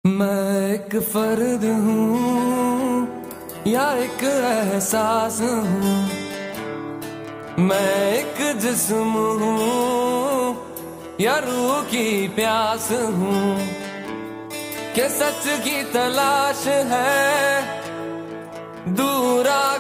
मैं एक फर्द हूँ या एक एहसास हूँ। मैं एक जिस्म हूँ या रूह की प्यास हूँ। कि सच की तलाश है दूर